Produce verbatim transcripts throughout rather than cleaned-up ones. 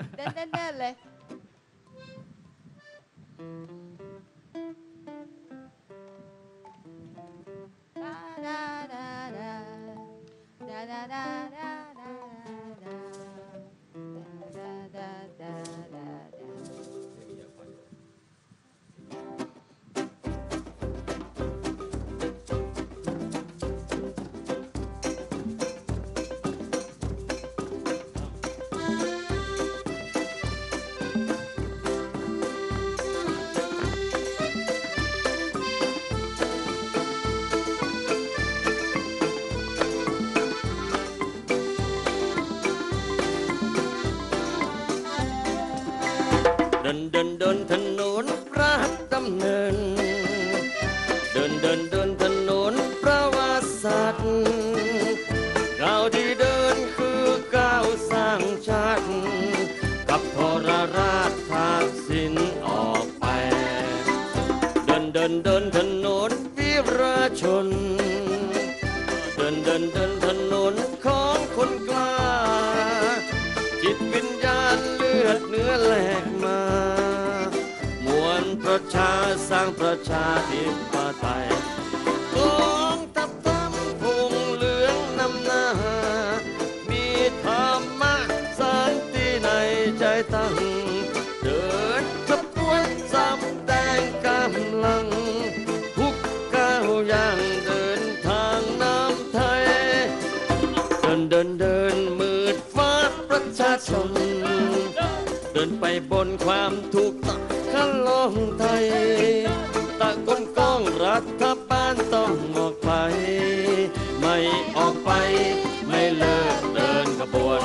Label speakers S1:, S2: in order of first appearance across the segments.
S1: เดินเดินเดินเลยดาดาดาดาดาดาดาดา
S2: เดินเดินเดินถนนพระดำเนินเดินเดินเดินถนนประวัติศาสตร์ก้าวที่เดินคือก้าวสร้างชาติกับทรราชทักษิณออกไปเดินเดินเดินถนนวิราชนเดินเดินเดินถนนของคนกล้าจิตวิญญาณเลือดเนื้อแหลกมามวลประชาสร้างประชาธิปไตยกองทัพทำพงเหลืองนำหน้ามีธรรมะสันติในใจตั้งเดินขบวนสำแดงกำลังทุกก้าวย่างเดินทางน้ำไทยเดินเดินเดินมืดฟ้าประชาชนเดินไปบนความถูกต้องขันลองไทยตะกนก้องรัฐบาลต้องออกไปไม่ออกไปไม่เลิกเดินขบวน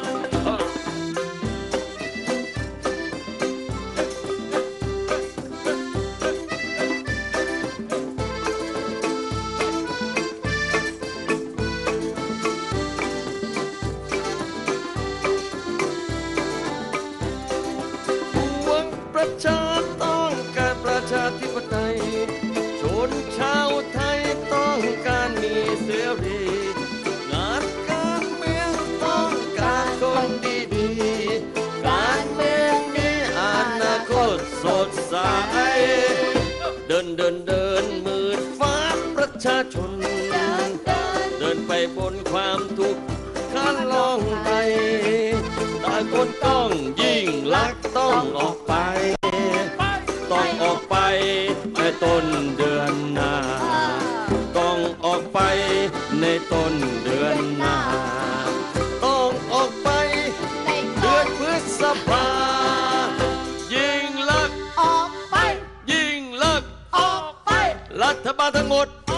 S2: ประชาต้องการประชาธิปไตยชนชาวไทยต้องการมีเสรีงานการเมืองต้องการคนดีๆการเมืองมีอนาคตสดใสเดินเดินเดินมืดฟ้าประชาชนเดินไปบนความทุกข์ขันลองไปตาคนต้องยิ่งลักต้องออกไปต้องออกไปในต้นเดือนหน้าต้องออกไปในต้นเดือนหน้าต้องออกไปในเดือนพฤษภายิ่งลัก
S1: ออกไป
S2: ยิ่งลัก
S1: ออกไป
S2: รัฐบาลทั้งหมด